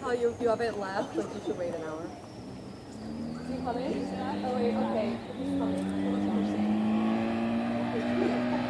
how if you have it left, like you should wait an hour. Is he coming? Oh wait, okay. He's coming.